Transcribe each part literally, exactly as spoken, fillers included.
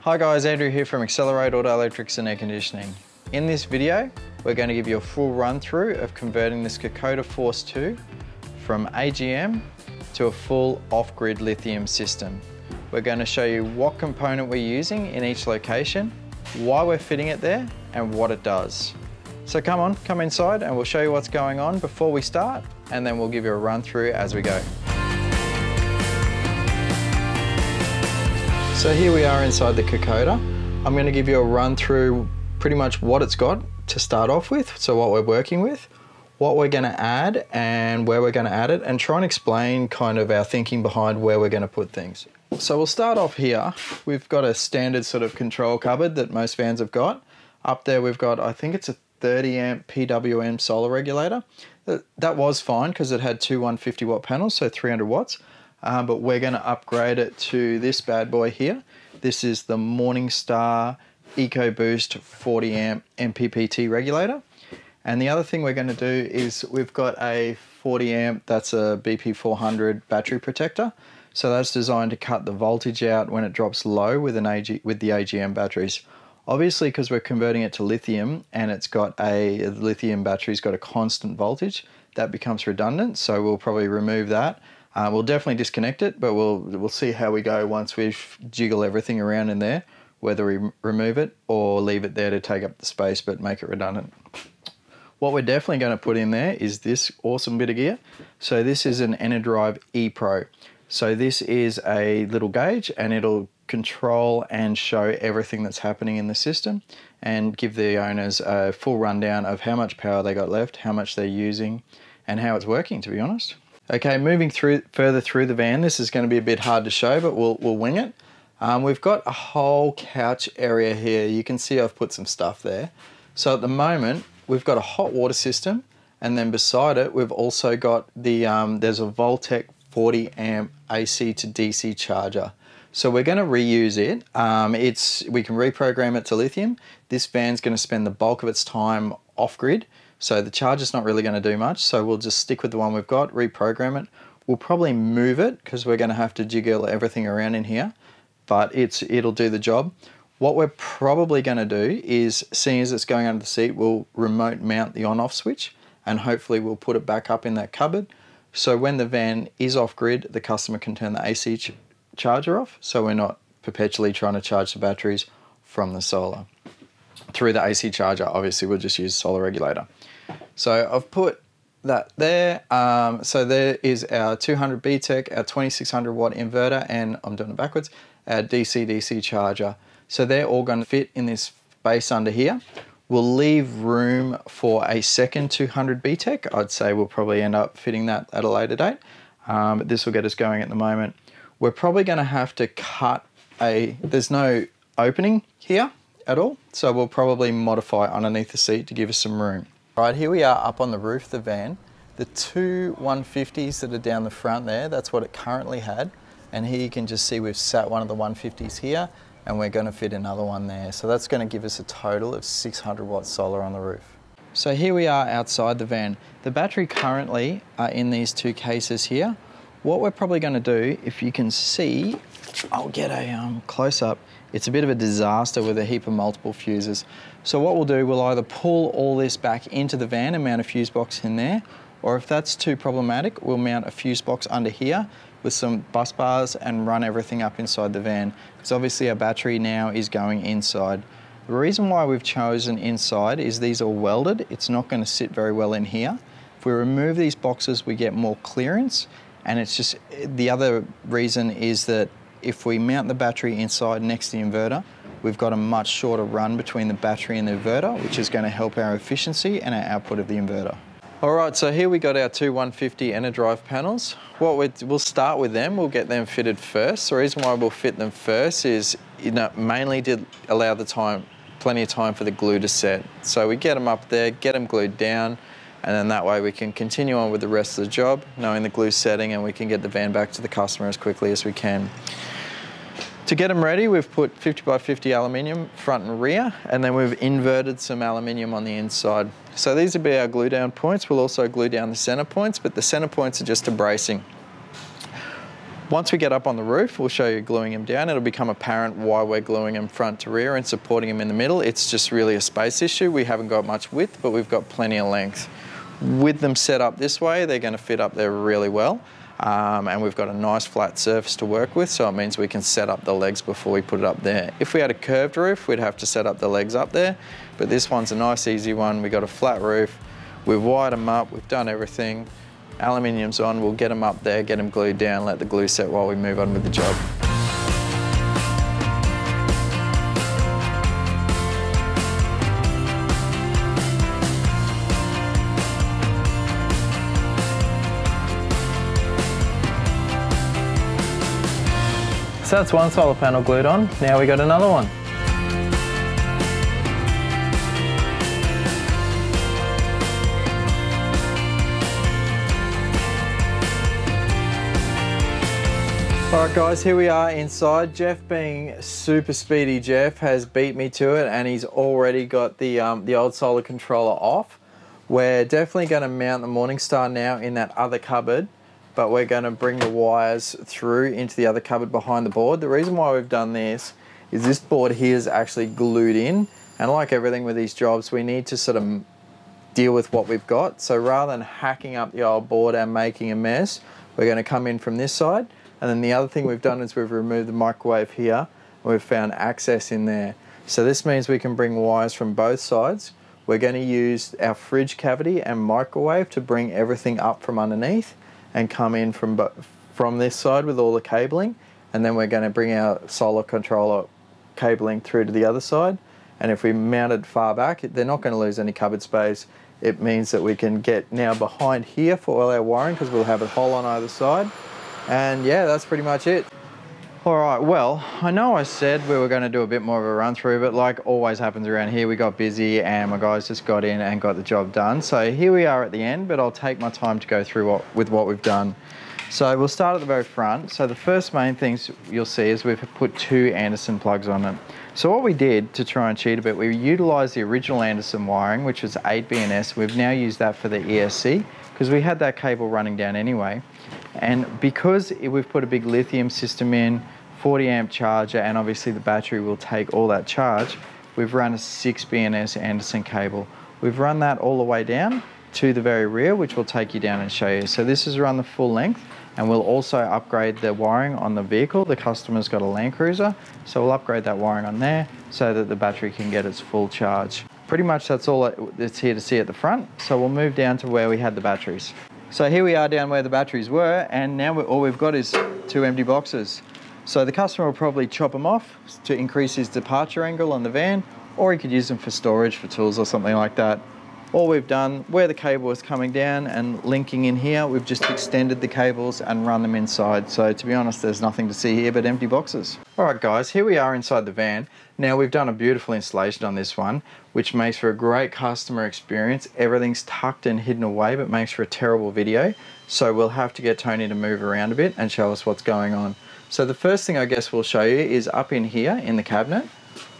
Hi guys, Andrew here from Accelerate Auto Electrics and Air Conditioning. In this video, we're going to give you a full run through of converting this Kokoda Force two from A G M to a full off-grid lithium system. We're going to show you what component we're using in each location, why we're fitting it there, and what it does. So come on, come inside and we'll show you what's going on before we start, and then we'll give you a run through as we go. So here we are inside the Kokoda. I'm going to give you a run through pretty much what it's got to start off with, so what we're working with, what we're going to add and where we're going to add it, and try and explain kind of our thinking behind where we're going to put things. So we'll start off here. We've got a standard sort of control cupboard that most vans have got. Up there we've got, I think it's a thirty amp P W M solar regulator. That was fine because it had two one hundred fifty watt panels, so three hundred watts. Um, but we're going to upgrade it to this bad boy here. This is the Morningstar EcoBoost forty amp M P P T regulator. And the other thing we're going to do is we've got a forty amp, that's a B P four hundred battery protector. So that's designed to cut the voltage out when it drops low with, an A G, with the A G M batteries. Obviously, because we're converting it to lithium and it's got a, the lithium battery's got a constant voltage, that becomes redundant. So we'll probably remove that. Uh, we'll definitely disconnect it, but we'll, we'll see how we go once we jiggle everything around in there, whether we remove it or leave it there to take up the space but make it redundant. What we're definitely going to put in there is this awesome bit of gear. So this is an Enerdrive E Pro. So this is a little gauge and it'll control and show everything that's happening in the system and give the owners a full rundown of how much power they got left, how much they're using, and how it's working, to be honest. Okay, moving through further through the van, this is going to be a bit hard to show, but we'll, we'll wing it. Um, we've got a whole couch area here. You can see I've put some stuff there. So at the moment, we've got a hot water system, and then beside it, we've also got the, um, there's a Voltec forty amp A C to D C charger. So we're going to reuse it. Um, it's, we can reprogram it to lithium. This van's going to spend the bulk of its time off-grid. So the charger's not really going to do much, so we'll just stick with the one we've got, reprogram it. We'll probably move it because we're going to have to jiggle everything around in here, but it's, it'll do the job. What we're probably going to do is, seeing as it's going under the seat, we'll remote mount the on-off switch and hopefully we'll put it back up in that cupboard. So when the van is off-grid, the customer can turn the A C ch charger off, so we're not perpetually trying to charge the batteries from the solar. Through the A C charger, obviously we'll just use solar regulator. So I've put that there. Um, so there is our two hundred B TEC, our twenty-six hundred watt inverter, and I'm doing it backwards, our D C D C charger. So they're all going to fit in this space under here. We'll leave room for a second two hundred B TEC. I'd say we'll probably end up fitting that at a later date. Um, but this will get us going at the moment. We're probably going to have to cut a, there's no opening here at all. So we'll probably modify underneath the seat to give us some room. Right, here we are up on the roof of the van. The two one fifties that are down the front there, that's what it currently had. And here you can just see we've sat one of the one fifties here and we're going to fit another one there. So that's going to give us a total of six hundred watt solar on the roof. So here we are outside the van. The battery currently are in these two cases here. What we're probably going to do, if you can see, I'll get a um, close-up. It's a bit of a disaster with a heap of multiple fuses. So what we'll do, we'll either pull all this back into the van and mount a fuse box in there, or if that's too problematic, we'll mount a fuse box under here with some bus bars and run everything up inside the van, because obviously our battery now is going inside. The reason why we've chosen inside is these are welded. It's not going to sit very well in here. If we remove these boxes, we get more clearance, and it's just, the other reason is that if we mount the battery inside next to the inverter, we've got a much shorter run between the battery and the inverter, which is going to help our efficiency and our output of the inverter. All right, so here we got our two one fifty Enerdrive panels. What we'd, we'll start with them, we'll get them fitted first. The reason why we'll fit them first is, you know, mainly to allow the time, plenty of time for the glue to set. So we get them up there, get them glued down, and then that way we can continue on with the rest of the job, knowing the glue setting, and we can get the van back to the customer as quickly as we can. To get them ready, we've put fifty by fifty aluminium front and rear, and then we've inverted some aluminium on the inside. So these will be our glue down points. We'll also glue down the center points, but the center points are just a bracing. Once we get up on the roof, we'll show you gluing them down. It'll become apparent why we're gluing them front to rear and supporting them in the middle. It's just really a space issue. We haven't got much width, but we've got plenty of length. With them set up this way, they're going to fit up there really well. Um, and we've got a nice flat surface to work with, so it means we can set up the legs before we put it up there. If we had a curved roof, we'd have to set up the legs up there, but this one's a nice easy one. We've got a flat roof, we've wired them up, we've done everything. Aluminium's on, we'll get them up there, get them glued down, let the glue set while we move on with the job. So that's one solar panel glued on, now we got another one. Alright guys, here we are inside. Jeff, being super speedy Jeff, has beat me to it, and he's already got the, um, the old solar controller off. We're definitely going to mount the Morningstar now in that other cupboard, but we're going to bring the wires through into the other cupboard behind the board. The reason why we've done this is this board here is actually glued in, and like everything with these jobs, we need to sort of deal with what we've got. So rather than hacking up the old board and making a mess, we're going to come in from this side. And then the other thing we've done is we've removed the microwave here, and we've found access in there. So this means we can bring wires from both sides. We're going to use our fridge cavity and microwave to bring everything up from underneath and come in from, from this side with all the cabling. And then we're going to bring our solar controller cabling through to the other side. And if we mount it far back, they're not going to lose any cupboard space. It means that we can get now behind here for all our wiring, because we'll have a hole on either side. And yeah, that's pretty much it. All right, well, I know I said we were going to do a bit more of a run through, but like always happens around here, we got busy and my guys just got in and got the job done. So here we are at the end, but I'll take my time to go through what, with what we've done. So we'll start at the very front. So the first main things you'll see is we've put two Anderson plugs on it. So what we did to try and cheat a bit, we utilised the original Anderson wiring, which was eight B N S. We've now used that for the E S C because we had that cable running down anyway. And because we've put a big lithium system in, forty amp charger, and obviously the battery will take all that charge, we've run a six B N S Anderson cable. We've run that all the way down to the very rear, which will take you down and show you. So this is run the full length, and we'll also upgrade the wiring on the vehicle. The customer's got a Land Cruiser, so we'll upgrade that wiring on there so that the battery can get its full charge. Pretty much that's all that's here to see at the front. So we'll move down to where we had the batteries. So here we are down where the batteries were, and now we're, all we've got is two empty boxes. So the customer will probably chop them off to increase his departure angle on the van, or he could use them for storage for tools or something like that. All we've done, where the cable is coming down and linking in here, we've just extended the cables and run them inside. So to be honest, there's nothing to see here but empty boxes. All right guys, here we are inside the van. Now we've done a beautiful installation on this one, which makes for a great customer experience. Everything's tucked and hidden away, but makes for a terrible video. So we'll have to get Tony to move around a bit and show us what's going on. So the first thing I guess we'll show you is up in here in the cabinet.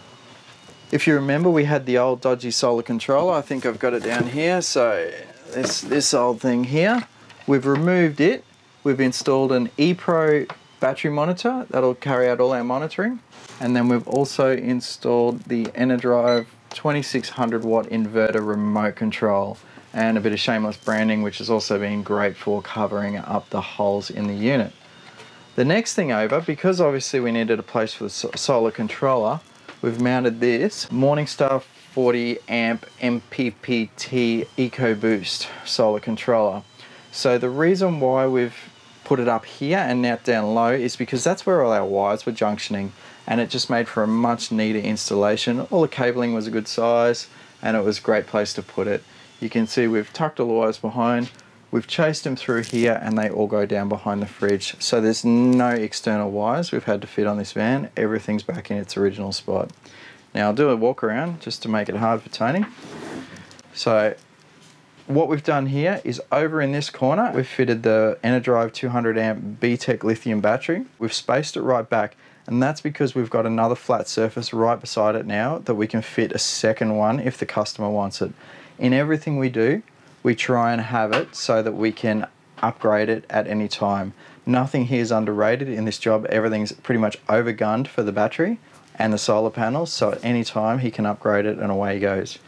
If you remember, we had the old dodgy solar controller. I think I've got it down here. So this, this old thing here, we've removed it. We've installed an ePro battery monitor that'll carry out all our monitoring. And then we've also installed the Enerdrive twenty-six hundred watt inverter remote control and a bit of shameless branding, which has also been great for covering up the holes in the unit. The next thing over, because obviously we needed a place for the solar controller, we've mounted this Morningstar forty amp M P P T EcoBoost solar controller. So the reason why we've put it up here and now down low is because that's where all our wires were junctioning, and it just made for a much neater installation. All the cabling was a good size and it was a great place to put it. You can see we've tucked all the wires behind, we've chased them through here, and they all go down behind the fridge. So there's no external wires we've had to fit on this van. Everything's back in its original spot. Now I'll do a walk around just to make it hard for Tony. So what we've done here is over in this corner, we've fitted the Enerdrive two hundred amp B TEC lithium battery. We've spaced it right back, and that's because we've got another flat surface right beside it now that we can fit a second one if the customer wants it. In everything we do, we try and have it so that we can upgrade it at any time. Nothing here is underrated in this job. Everything's pretty much overgunned for the battery and the solar panels, so at any time he can upgrade it and away he goes.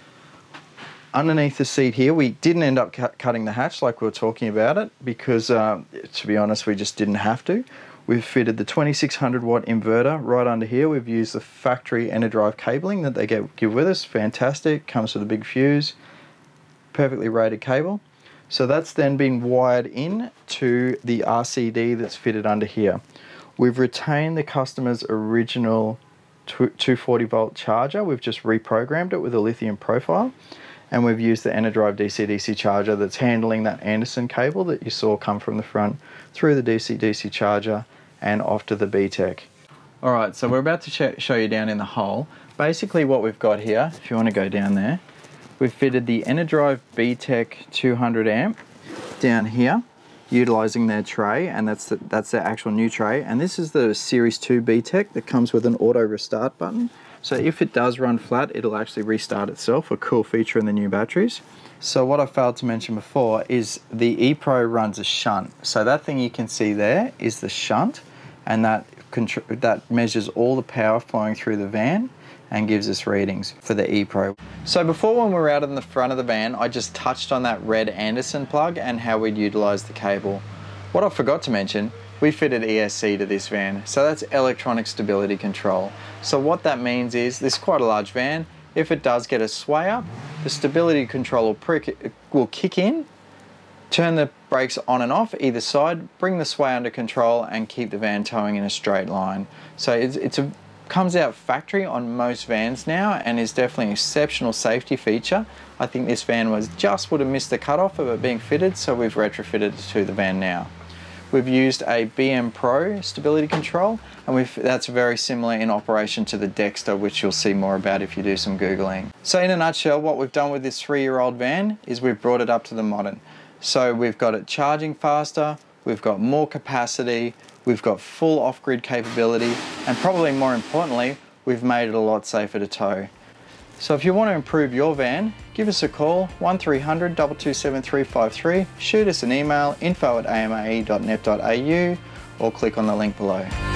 Underneath the seat here, we didn't end up cut, cutting the hatch like we were talking about it because, uh, to be honest, we just didn't have to. We've fitted the twenty-six hundred watt inverter right under here. We've used the factory EnerDrive cabling that they get, give with us. Fantastic, comes with a big fuse, perfectly rated cable. So that's then been wired in to the R C D that's fitted under here. We've retained the customer's original two forty volt charger. We've just reprogrammed it with a lithium profile. And we've used the EnerDrive D C D C charger that's handling that Anderson cable that you saw come from the front through the D C D C charger and off to the B TEC. All right, so we're about to sh show you down in the hole. Basically what we've got here, if you want to go down there, we've fitted the EnerDrive B TEC two hundred amp down here, utilizing their tray, and that's the, that's their actual new tray. And this is the Series two B TEC that comes with an auto restart button. So if it does run flat, it'll actually restart itself, a cool feature in the new batteries. So what I failed to mention before is the ePro runs a shunt. So that thing you can see there is the shunt, and that, that measures all the power flowing through the van and gives us readings for the ePro. So before, when we were out in the front of the van, I just touched on that red Anderson plug and how we'd utilize the cable. What I forgot to mention, we fitted E S C to this van, so that's electronic stability control. So what that means is, this is quite a large van. If it does get a sway up, the stability control will, prick, will kick in, turn the brakes on and off either side, bring the sway under control and keep the van towing in a straight line. So it's, it's a, comes out factory on most vans now and is definitely an exceptional safety feature. I think this van was just would have missed the cutoff of it being fitted, so we've retrofitted it to the van now. We've used a B M Pro stability control, and we've, that's very similar in operation to the Dexter, which you'll see more about if you do some Googling. So in a nutshell, what we've done with this three-year-old van is we've brought it up to the modern. So we've got it charging faster, we've got more capacity, we've got full off-grid capability, and probably more importantly, we've made it a lot safer to tow. So if you want to improve your van, give us a call, one three hundred, two two seven, three five three, shoot us an email, info at a m a e dot net dot a u, or click on the link below.